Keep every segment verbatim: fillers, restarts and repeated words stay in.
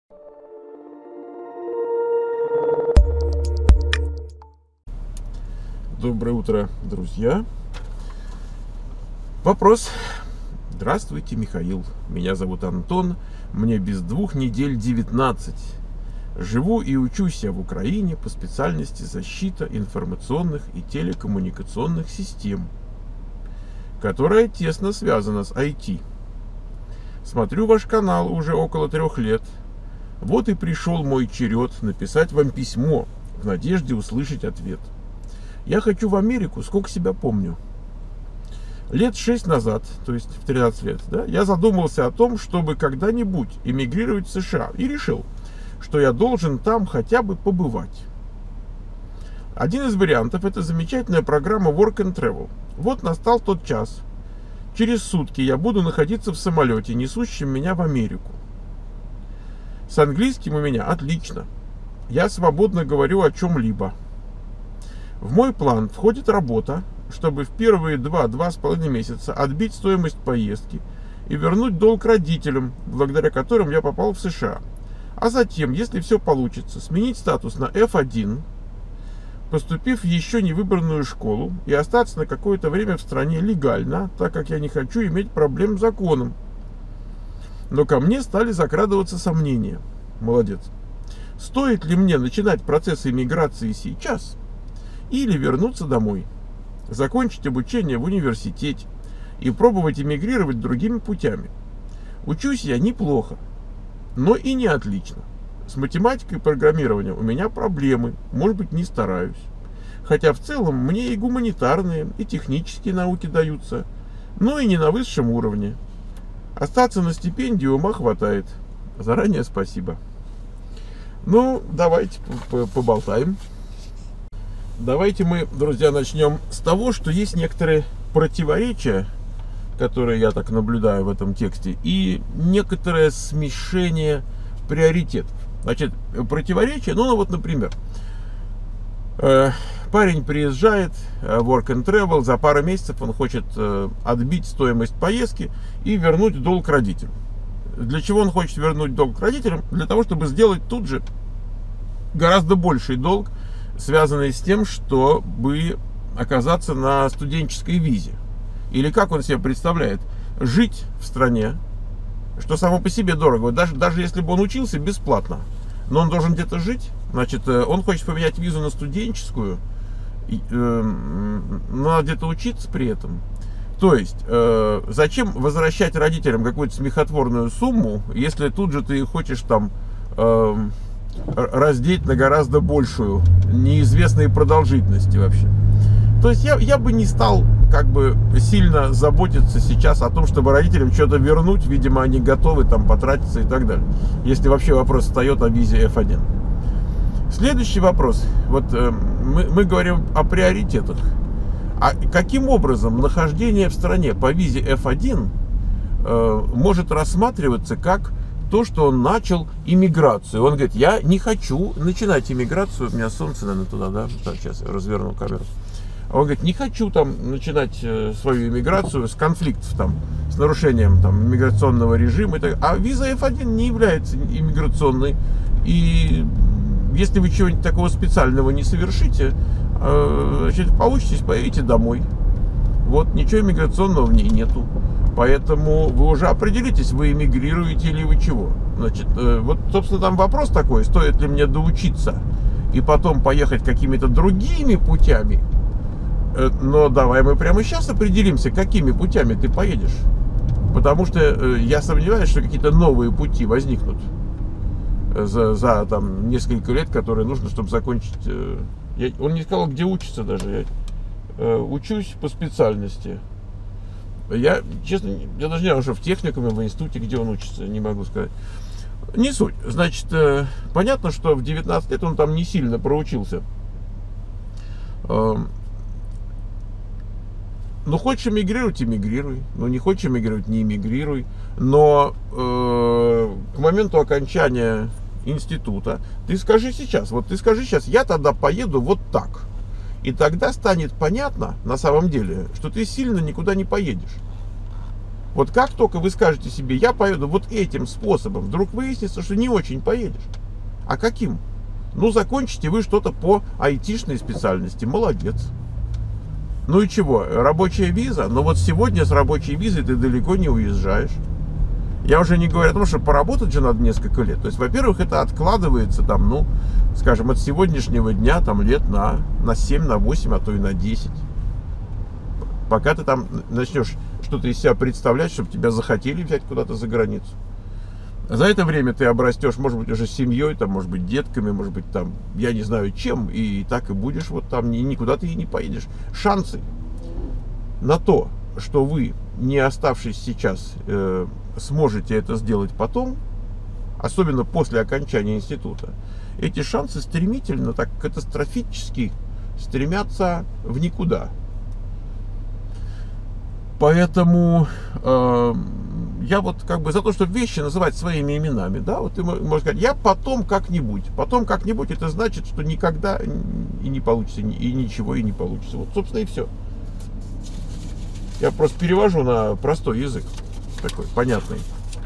Доброе утро, друзья. Вопрос. Здравствуйте, Михаил. Меня зовут Антон. Мне без двух недель девятнадцать. Живу и учусь я в Украине по специальности защита информационных и телекоммуникационных систем, которая тесно связана с ай ти. Смотрю ваш канал уже около трех лет. Вот и пришел мой черед написать вам письмо в надежде услышать ответ. Я хочу в Америку, сколько себя помню. Лет шесть назад, то есть в тринадцать лет, да, я задумался о том, чтобы когда-нибудь эмигрировать в США. И решил, что я должен там хотя бы побывать. Один из вариантов — это замечательная программа Work and Travel. Вот настал тот час. Через сутки я буду находиться в самолете, несущем меня в Америку. С английским у меня отлично. Я свободно говорю о чем-либо. В мой план входит работа, чтобы в первые два-два с половиной месяца отбить стоимость поездки и вернуть долг родителям, благодаря которым я попал в США. А затем, если все получится, сменить статус на эф один, поступив в еще не выбранную школу и остаться на какое-то время в стране легально, так как я не хочу иметь проблем с законом. Но ко мне стали закрадываться сомнения. Молодец. Стоит ли мне начинать процесс иммиграции сейчас или вернуться домой, закончить обучение в университете и пробовать эмигрировать другими путями? Учусь я неплохо, но и не отлично. С математикой и программированием у меня проблемы, может быть, не стараюсь. Хотя в целом мне и гуманитарные, и технические науки даются, но и не на высшем уровне. Остаться на стипендию ума хватает. Заранее спасибо. Ну, давайте поболтаем. Давайте мы, друзья, начнем с того, что есть некоторые противоречия, которые я так наблюдаю в этом тексте, и некоторое смешение приоритетов. Значит, противоречия, ну, ну вот, например, э, парень приезжает в Work and Travel, за пару месяцев он хочет э, отбить стоимость поездки и вернуть долг родителям. Для чего он хочет вернуть долг родителям? Для того, чтобы сделать тут же гораздо больший долг, связанный с тем, чтобы оказаться на студенческой визе. Или как он себе представляет, жить в стране, что само по себе дорого, даже, даже если бы он учился бесплатно, но он должен где-то жить, значит, он хочет поменять визу на студенческую, э, надо где-то учиться при этом. То есть, э, зачем возвращать родителям какую-то смехотворную сумму, если тут же ты хочешь там э, раздеть на гораздо большую, неизвестной продолжительности вообще. То есть я, я бы не стал как бы сильно заботиться сейчас о том, чтобы родителям что-то вернуть. Видимо, они готовы там потратиться и так далее. Если вообще вопрос встает о визе эф один. Следующий вопрос. Вот э, мы, мы говорим о приоритетах. А каким образом нахождение в стране по визе эф один э, может рассматриваться как то, что он начал иммиграцию? Он говорит, я не хочу начинать иммиграцию. У меня солнце, наверное, туда, да? Так, сейчас я разверну камеру. Он говорит, не хочу там начинать свою иммиграцию с конфликтов, там, с нарушением там, иммиграционного режима. И так. А виза эф один не является иммиграционной. И если вы чего-нибудь такого специального не совершите, значит, получитесь, поедете домой. Вот, ничего иммиграционного в ней нету. Поэтому вы уже определитесь, вы эмигрируете или вы чего. Значит, вот, собственно, там вопрос такой, стоит ли мне доучиться и потом поехать какими-то другими путями. Но давай мы прямо сейчас определимся, какими путями ты поедешь. Потому что я сомневаюсь, что какие-то новые пути возникнут за, за там, несколько лет, которые нужно, чтобы закончить. Я, он не сказал, где учиться даже. Я учусь по специальности. Я, честно, я даже не знаю, что в техникуме, в институте, где он учится, не могу сказать. Не суть. Значит, понятно, что в девятнадцать лет он там не сильно проучился. Ну, хочешь эмигрировать, эмигрируй. Ну, не хочешь эмигрировать, не эмигрируй. Но э, к моменту окончания института ты скажи сейчас, вот ты скажи сейчас, я тогда поеду вот так. И тогда станет понятно, на самом деле, что ты сильно никуда не поедешь. Вот как только вы скажете себе, я поеду вот этим способом, вдруг выяснится, что не очень поедешь. А каким? Ну, закончите вы что-то по айтишной специальности. Молодец. Ну и чего? Рабочая виза? Но вот сегодня с рабочей визой ты далеко не уезжаешь. Я уже не говорю о том, что поработать же надо несколько лет. То есть, во-первых, это откладывается там, ну, скажем, от сегодняшнего дня там лет на, на семь, на восемь, а то и на десять. Пока ты там начнешь что-то из себя представлять, чтобы тебя захотели взять куда-то за границу. За это время ты обрастешь, может быть, уже семьей, там, может быть, детками, может быть, там, я не знаю чем, и так и будешь вот там, никуда ты и не поедешь. Шансы на то, что вы, не оставшись сейчас, э, сможете это сделать потом, особенно после окончания института, эти шансы стремительно, так катастрофически стремятся в никуда. Поэтому э, я вот как бы за то, чтобы вещи называть своими именами, да, вот ты можешь сказать, я потом как-нибудь, потом как-нибудь, это значит, что никогда и не получится, и ничего и не получится. Вот, собственно, и все. Я просто перевожу на простой язык, такой понятный.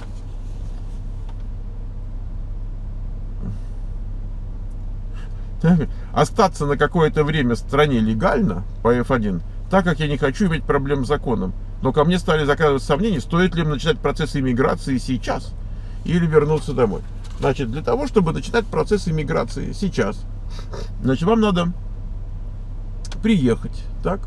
Остаться на какое-то время в стране легально по эф один, так как я не хочу иметь проблем с законом. Но ко мне стали закрадываться сомнения, стоит ли начинать процесс иммиграции сейчас или вернуться домой. Значит, для того, чтобы начинать процесс иммиграции сейчас, значит, вам надо приехать, так?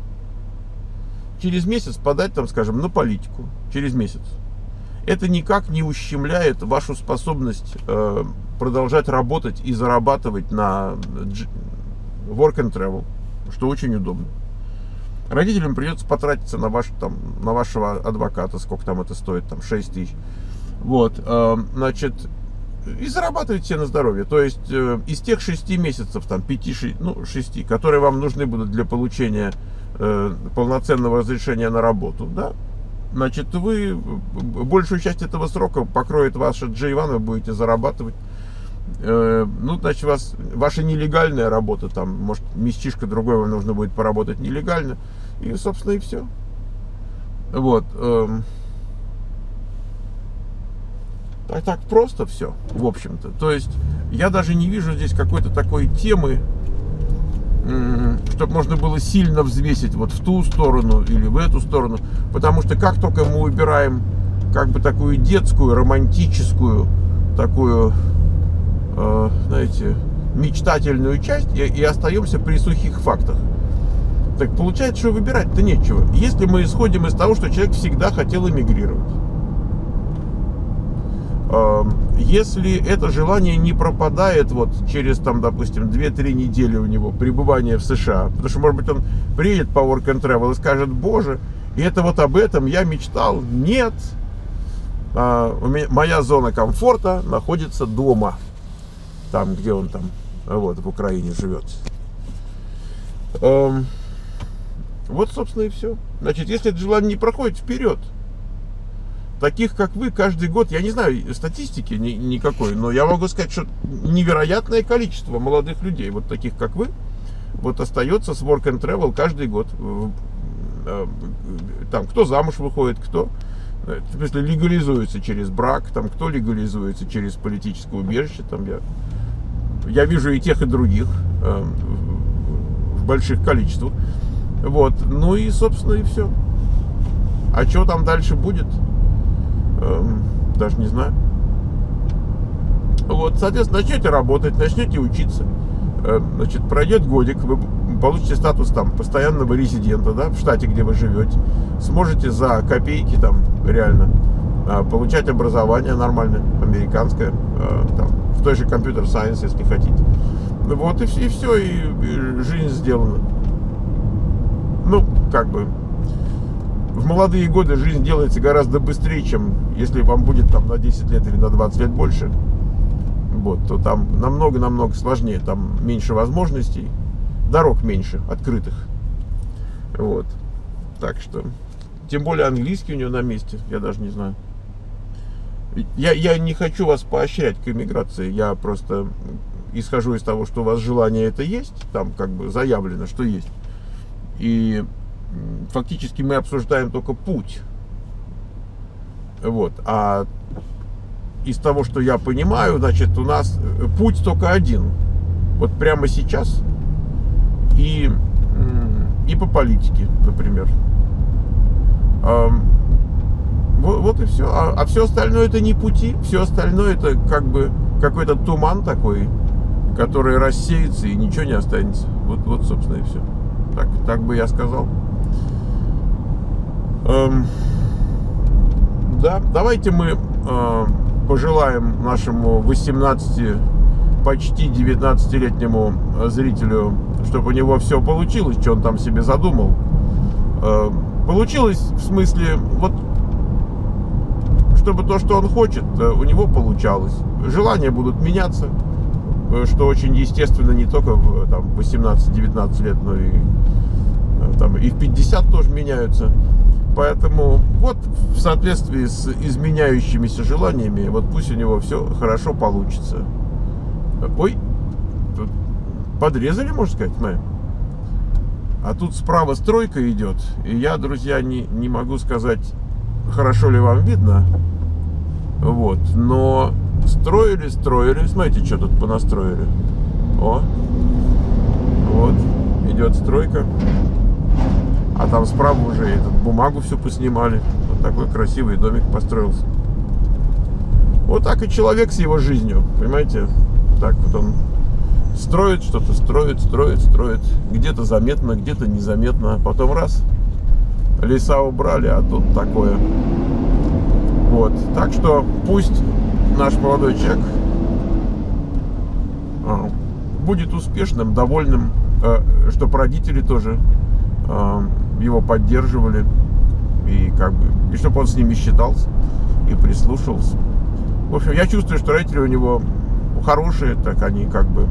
Через месяц подать, там, скажем, на политику. Через месяц. Это никак не ущемляет вашу способность э, продолжать работать и зарабатывать на work and travel, что очень удобно. Родителям придется потратиться на, ваш, там, на вашего адвоката, сколько там это стоит, там шесть тысяч. Вот, э, значит, и зарабатывать себе на здоровье. То есть э, из тех шести месяцев, там, пяти, ну, шести, которые вам нужны будут для получения э, полноценного разрешения на работу, да, значит, вы большую часть этого срока покроет ваша джей один, вы будете зарабатывать. Э, ну, значит, у вас ваша нелегальная работа, там, может, местишко другой вам нужно будет поработать нелегально. И, собственно, и все. Вот. Э, а так просто все, в общем-то. То есть, я даже не вижу здесь какой-то такой темы, чтобы можно было сильно взвесить вот в ту сторону или в эту сторону. Потому что как только мы выбираем как бы такую детскую, романтическую, такую, э, знаете, мечтательную часть и, и остаемся при сухих фактах, так получается, что выбирать-то нечего. Если мы исходим из того, что человек всегда хотел эмигрировать. Если это желание не пропадает вот через, там, допустим, две-три недели у него пребывания в США, потому что, может быть, он приедет по work and travel и скажет, боже, и это вот об этом я мечтал. Нет, а, у меня, моя зона комфорта находится дома, там, где он там, вот, в Украине живет. Эм, вот, собственно, и все. Значит, если это желание не проходит, вперед. Таких, как вы, каждый год, я не знаю статистики ни, никакой, но я могу сказать, что невероятное количество молодых людей, вот таких, как вы, вот остается с work and travel каждый год. Там, кто замуж выходит, кто, в смысле, легализуется через брак, там, кто легализуется через политическое убежище, там, я, я вижу и тех, и других э, в больших количествах. Вот, ну и, собственно, и все. А что там дальше будет? Даже не знаю. Вот, соответственно, начнете работать, начнете учиться, значит, пройдет годик, вы получите статус там постоянного резидента, да, в штате, где вы живете, сможете за копейки там реально получать образование нормальное, американское, там, в той же компьютер сайенс, если хотите. Вот и все, и все, и жизнь сделана. Ну, как бы. В молодые годы жизнь делается гораздо быстрее, чем если вам будет там на десять лет или на двадцать лет больше. Вот, то там намного-намного сложнее, там меньше возможностей, дорог меньше, открытых. Вот. Так что, тем более английский у него на месте, я даже не знаю. Я, я не хочу вас поощрять к эмиграции, я просто исхожу из того, что у вас желание это есть, там как бы заявлено, что есть. И фактически мы обсуждаем только путь. Вот. А из того, что я понимаю, значит, у нас путь только один. Вот прямо сейчас. И, и по политике, например. Вот, вот и все. А, а все остальное это не пути. Все остальное это как бы какой-то туман такой, который рассеется и ничего не останется. Вот, вот собственно, и все. Так, так бы я сказал. Эм, да, давайте мы э, пожелаем нашему восемнадцати, почти девятнадцатилетнему зрителю, чтобы у него все получилось, что он там себе задумал. Э, получилось в смысле, вот, чтобы то, что он хочет, у него получалось. Желания будут меняться, что очень естественно не только в там, восемнадцать-девятнадцать лет, но и, там, и в пятьдесят тоже меняются. Поэтому вот в соответствии с изменяющимися желаниями, вот пусть у него все хорошо получится. Ой, тут подрезали, можно сказать, мы. А тут справа стройка идет, и я, друзья, не, не могу сказать, хорошо ли вам видно. Вот, но строили, строили. Смотрите, что тут понастроили. О, вот, идет стройка. А там справа уже этот, бумагу всю поснимали. Вот такой красивый домик построился. Вот так и человек с его жизнью, понимаете? Так вот он строит что-то, строит, строит, строит. Где-то заметно, где-то незаметно. А потом раз, леса убрали, а тут такое. Вот, так что пусть наш молодой человек а, будет успешным, довольным, а, чтобы родители тоже а, его поддерживали, и как бы, и чтобы он с ними считался и прислушивался. В общем, я чувствую, что родители у него хорошие, так они как бы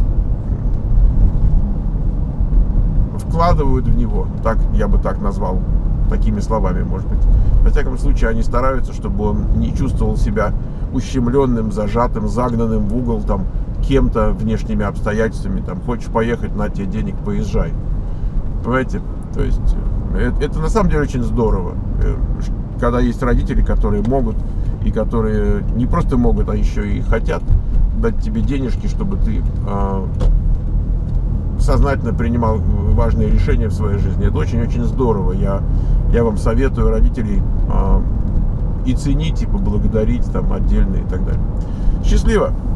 вкладывают в него, так я бы так назвал, такими словами, может быть. Во всяком случае, они стараются, чтобы он не чувствовал себя ущемленным, зажатым, загнанным в угол там кем-то, внешними обстоятельствами. Там, хочешь поехать, на тебе денег, поезжай. Понимаете? То есть это, это на самом деле очень здорово, когда есть родители, которые могут, и которые не просто могут, а еще и хотят дать тебе денежки, чтобы ты э, сознательно принимал важные решения в своей жизни. Это очень-очень здорово. Я, я вам советую родителей э, и ценить, и поблагодарить там отдельно и так далее. Счастливо!